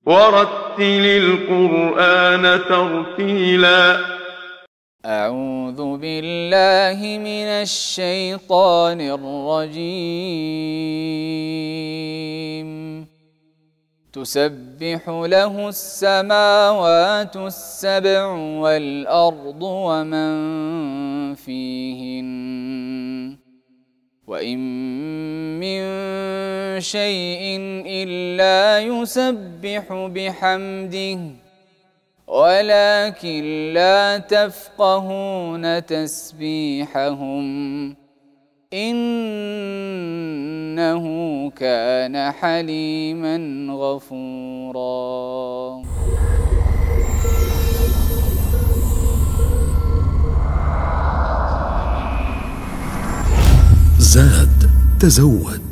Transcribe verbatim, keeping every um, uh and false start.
ورتل القرآن ترتيلا. أعوذ بالله من الشيطان الرجيم. تسبح له السماوات السبع والأرض ومن فيهن وإن من شيء إلا يسبح بحمده ولكن لا تفقهون تسبيحهم إنه كان حليما غفورا. زاد تزود.